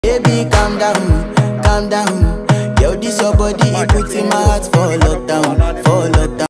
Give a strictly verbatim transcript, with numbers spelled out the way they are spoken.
Baby, calm down, calm down. Yo, this your body, it puts in my heart for lockdown, for lockdown.